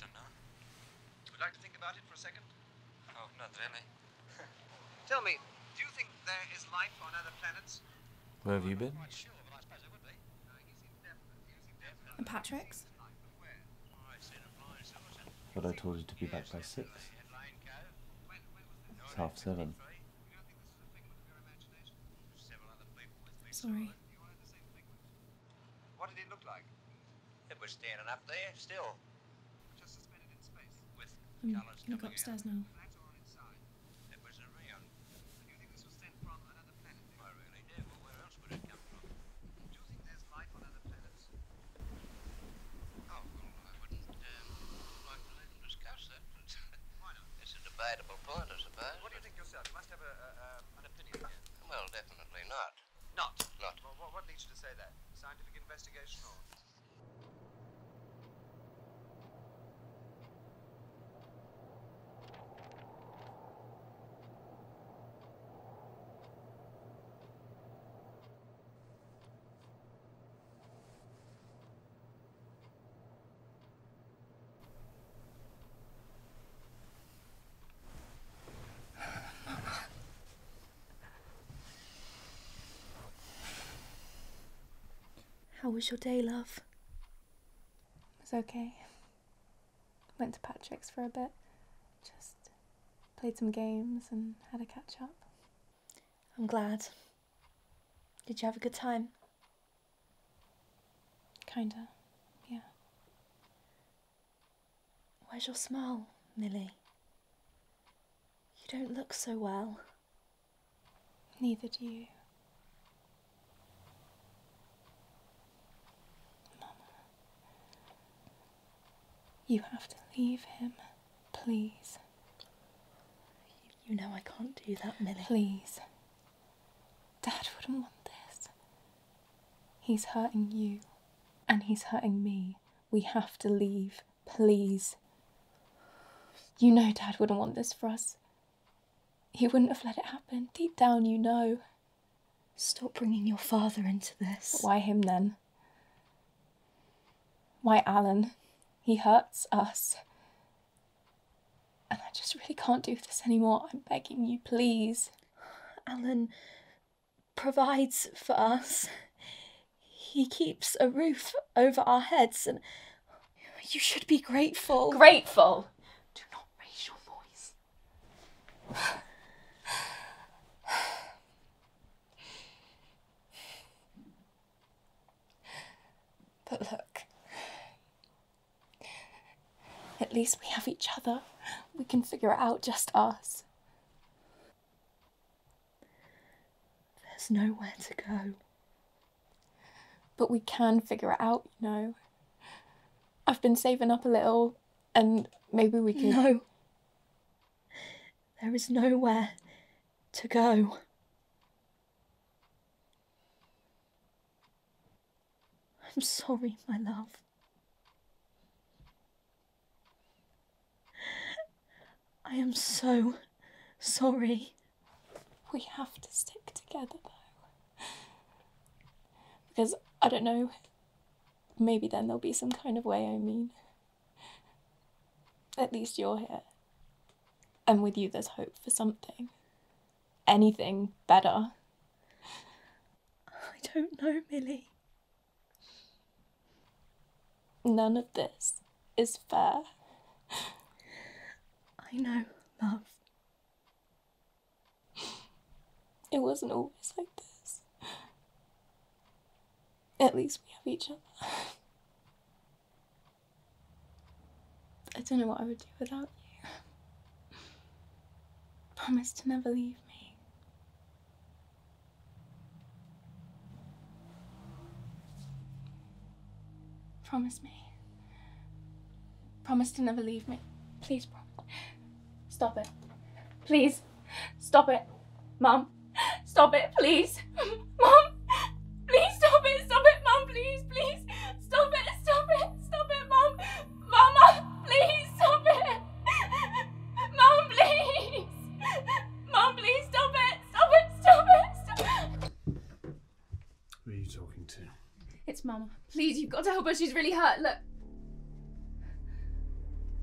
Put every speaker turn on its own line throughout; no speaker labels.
don't know.
Would you like to think about it for a second?
Oh, not really.
Tell me, do you think there is life on other planets?
Where have you been?
Quite sure, but I suppose there would be. You seem definite.
And Patrick's?
But I told you to be back by 6. It's 7:30.
Sorry.
What did it look like?
It was standing up there, still.
Just suspended in space.
With
I'm
colours
gonna go
coming
upstairs
out.
now.
Flags are on its side.
It was around.
And you think this was sent from another planet?
I really do. Well, where else would it come from?
Do you think there's life on other planets?
Oh, well, I wouldn't like to let them discuss that. But
Why not?
it's a debatable point, I suppose.
What do you think yourself? You must have an opinion here.
Well, definitely not.
Not?
Not.
Well, what leads you to say that? Scientific investigation or?
How was your day, love? It was okay. Went to Patrick's for a bit. Just played some games and had a catch up. I'm glad. Did you have a good time? Kinda, yeah. Where's your smile, Millie? You don't look so well. Neither do you. You have to leave him, please. You know I can't do that, Millie. Please. Dad wouldn't want this. He's hurting you, and he's hurting me. We have to leave, please. You know Dad wouldn't want this for us. He wouldn't have let it happen. Deep down, you know. Stop bringing your father into this. Why him then? Why Alan? He hurts us. And I just really can't do this anymore. I'm begging you, please. Alan provides for us. He keeps a roof over our heads and you should be grateful. Grateful? Do not raise your voice. But look. At least we have each other. We can figure it out, just us. There's nowhere to go. But we can figure it out, you know. I've been saving up a little, and maybe we can... No. There is nowhere to go. I'm sorry, my love. I am so sorry. We have to stick together though. Because, I don't know, maybe then there'll be some kind of way, I mean. At least you're here. And with you there's hope for something. Anything better. I don't know, Millie. None of this is fair. I know, love. It wasn't always like this. At least we have each other. I don't know what I would do without you. Promise to never leave me. Promise me. Promise to never leave me. Please promise. Stop it. Please. Stop it. Mum. Stop it, please. Mum. Please stop it. Stop it, Mum. Please, please. Stop it. Stop it. Stop it, Mum. Mama. Please stop it. Mum, please. Mum, please stop it. Stop it. Stop it. Stop it.
Who are you talking to?
It's Mama. Please, you've got to help her. She's really hurt. Look.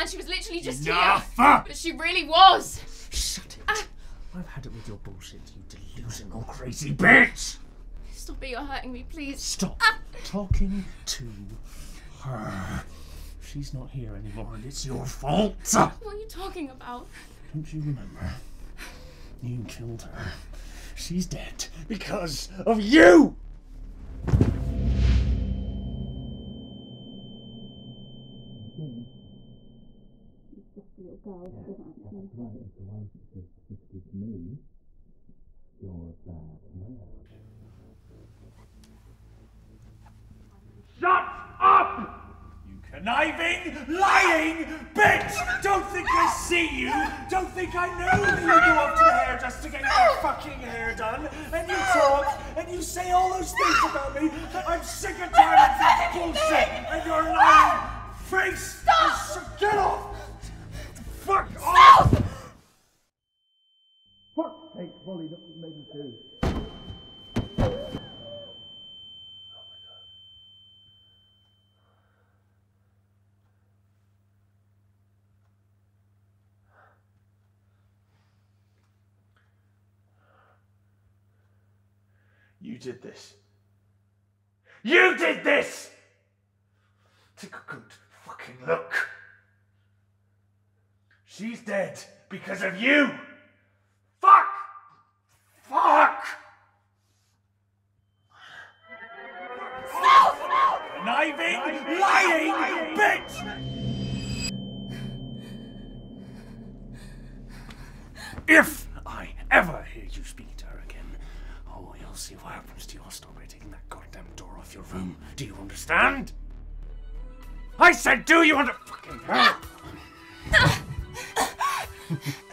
understand. She was literally just
Enough!
here. But she really was.
Shut it. I've had it with your bullshit, you delusional crazy bitch!
Stop it, you're hurting me, please.
Stop talking to her. She's not here anymore and it's your fault.
What are you talking about?
Don't you remember? You killed her. She's dead because of you! Shut up! You conniving, lying bitch! Don't think I see you! Don't think I know that you go off to the hairdresser to get your fucking hair done, and you talk, and you say all those things about me. I'm sick and tired of this bullshit, and your lying face! Stop! Get off! Fuck off! Stop! Fuck's sake, Molly, look what you made me do. You did this. You did this! Take a good fucking look. She's dead because of you! Fuck! Fuck! Stop! Conniving, lying bitch! If I ever hear you speak to her again, oh, you'll see what happens to you. I'll stop by taking that goddamn door off your room. Do you understand? I said, do you understand? Fucking hell!